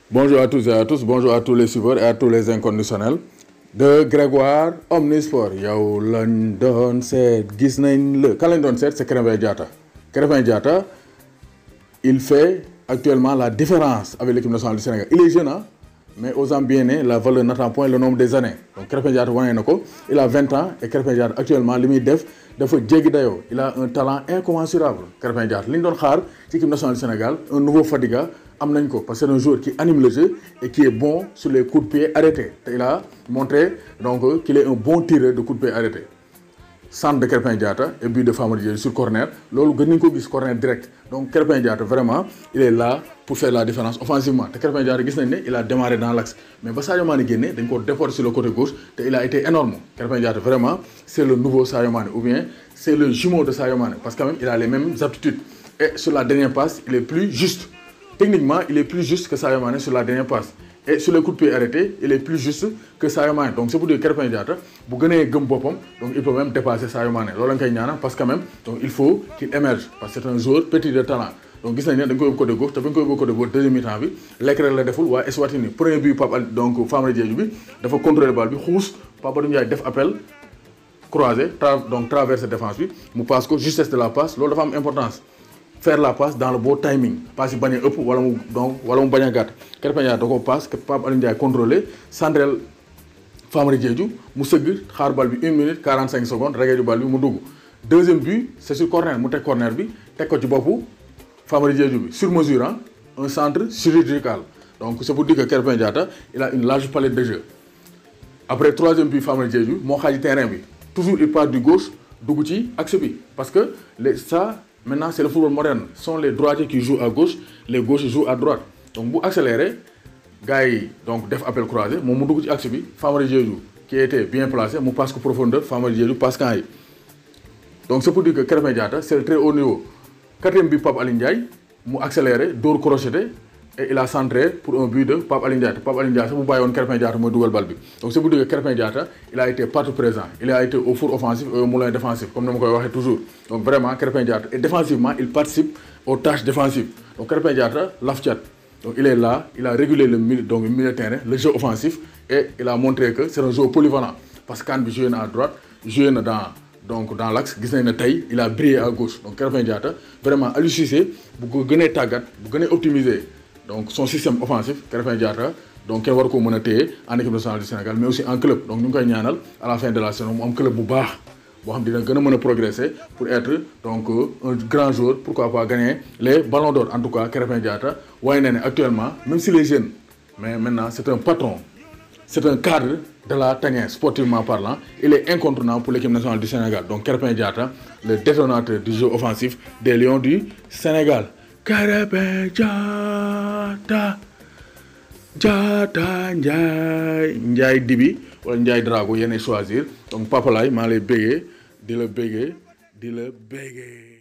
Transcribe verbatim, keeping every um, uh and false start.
Bonjour à tous et à tous, bonjour à tous les suiveurs et à tous les inconditionnels de Grégoire Omnisport. yow lañ doon seet gis nañ le kan lañ doon seet c'est Krépin Diatta. Krépin Diatta il fait actuellement la différence avec l'équipe nationale du Sénégal. Il est jeune hein, mais aux ans bien nés la valeur n'attend point le nombre des années. Donc Krépin Diatta wane na ko, il a vingt ans et Krépin Diatta actuellement li muy def dafa jéggi dayoo. Il a un talent incommensurable. Krépin Diatta li ñu doon xaar ci équipe nationale du Sénégal, un nouveau Fadiga am nañ ko parce que c'est un joueur qui anime le jeu et qui est bon sur les coups de pied arrêtés. Il a montré donc qu'il est un bon tireur de coups de pied arrêtés. Centre de Krépin Diatta et but de Famara Diédhiou sur corner loolu gën nañ ko gis corner direct. Donc Krépin Diatta vraiment il est là pour faire la différence offensivement te Krépin Diatta gis nañ ne il a démarré dans l'axe mais ba Sadio Mané génne dañ ko déporté sur le côté gauche te il a été énorme. Krépin Diatta vraiment c'est le nouveau Sadio Mané ou bien c'est le jumeau de Sadio Mané parce que quand même il a les mêmes aptitudes et sur la dernière passe il est plus juste. Techniquement, il est plus juste que Sadio Mané sur la dernière passe. Et sur le coup de pied arrêté, il est plus juste que Sadio Mané. Donc c'est pour dire que Krépin Diatta, bu gënee gëm boppam, donc il peut même dépasser Sadio Mané. Loolu lañ koy ñaanal parce que quand même, donc il faut qu'il émerge parce que c'est un joueur petit de talent. Donc gis nañ ne dañ koy yóbbu côté gauche te bañ koy yóbbu côté gauche deuxième mi-temps bi l'écran la deful waa Eswatini premier but Pape Ali donc Famara Diédhiou bi dafa contrôler balle bi xuus Pape Ali Ndiaye def appel croisé tra donc traverser défense bi mu passe ko justesse de la passe loolu dafa am importance. Faire la passe dans le bon timing passe yi bañ a ëpp wala mu donc wala mu bañ a gàtt Krépin Diatta da ko passe que Pape Ali Ndiaye contrôlé centrel Famara Diédhiou mu sëgg xaar bal bi une minute quarante cinq secondes regee ju bal bi mu dugg. Deuxième but c'est sur corner mu teg corner bi teg ko ci boppu Famara Diédhiou bi sur mesure hein, un centre chirurgical donc c'est pour dire que Krépin Diatta il a une large palette de jeu. Après troisième but Famara Diédhiou moo xaaji terrain bi toujours il part du gauche dugg ci axe bi parce que les ça. Maintenant, c'est le football moderne. Ce sont les droitiers qui jouent à gauche, les gauchers jouent à droite. Donc, vous accélérez, gars, donc, def appel croisé, mon moudou ci axe bi, Famara Diédhiou, qui était bien placé, mon passe que profondeur, Famara Diédhiou passe quand. Donc, c'est pour dire que Krépin Diatta, c'est le très haut niveau. Quatrième but, Pape Ali Ndiaye, mu accéléré, dóor crocheté, et il a centré pour un but de Pape Ali Ndiaye. Pape Ali Ndiaye, ça vous voyez, Krépin Diatta, moi, double balle. Donc, c'est pour dire que Krépin Diatta, il a été partout présent. Il a été au four offensif et au moulin défensif, comme nous le disons toujours. Donc, vraiment, Krépin Diatta, et défensivement, il participe aux tâches défensives. Donc, Krépin Diatta, l'afchat. Donc, il est là, il a régulé le milieu, donc, le milieu de terrain, le jeu offensif, et il a montré que c'est un joueur polyvalent. Parce que quand il joue à droite, il joue dans. Donc dans l'axe, il a brillé à gauche. Donc Krépin Diatta, vraiment, à l'U C C, vous gagnez tagat, vous gagnez optimiser donc, son système offensif, Krépin Diatta, donc il va pouvoir en équipe nationale du Sénégal, mais aussi en club. Donc nous avons à la fin de la saison un club bas, qui va progresser pour être donc, un grand joueur, pourquoi pas gagner les ballons d'or. En tout cas, Krépin Diatta, actuellement, même s'il est jeune, mais maintenant c'est un patron. C'est un cadre de la tanière, sportivement parlant. Il est incontournable pour l'équipe nationale du Sénégal. Donc Krépin Diatta, le détonateur du jeu offensif des Lions du Sénégal. Krépin Diatta, Diatta Ndiaye, Ndiaye Dibi, ou Ndiaye Drago, il y a choisir. Donc Papa Lay, je vais le béguer, de le béguer, de le béguer.